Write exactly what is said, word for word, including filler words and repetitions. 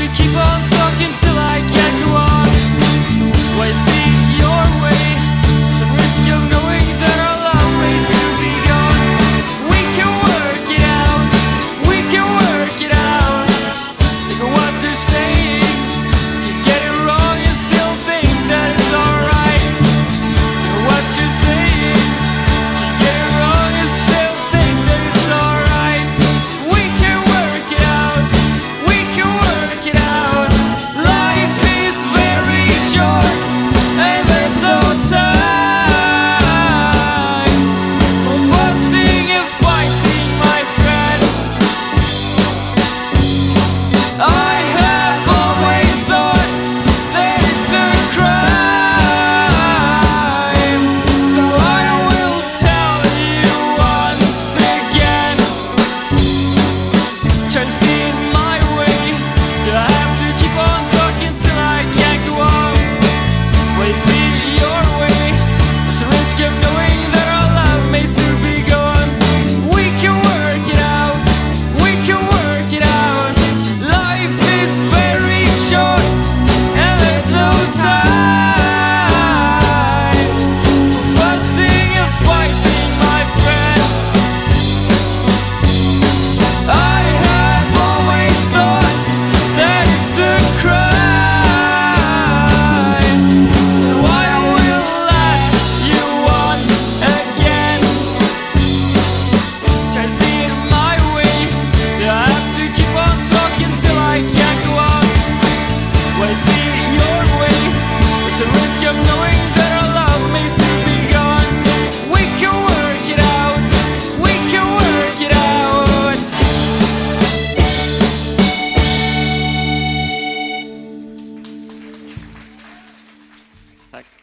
keep on talking till I can't go on. Why see your way? Some risk of knowing that our love may soon be gone. We can work it out, we can work it out. Look at what they're saying. You get it wrong and still think that it's alright. Look at what you're saying. You get it wrong and still think that it's alright. We can work it out, we can work it out. Life is very short and there's no time for fussing and fighting, my friend. I have always thought that it's a crime, so I will tell you once again. Try to see it my way. Do I have to keep on talking till I can't go on? Well, you see it your way. There's a risk of knowing that our love may soon be gone. We can work it out, we can work it out. Life is very short and there's no time for fussing and fighting, my friend. I have always thought that it's a crime, so I will ask you once again. Try to see it my way. Do I have to keep on talking till I can't go on? Well, I see it your way. There's a risk of knowing that our love may soon be gone. We can work it out, we can work it out. Tack.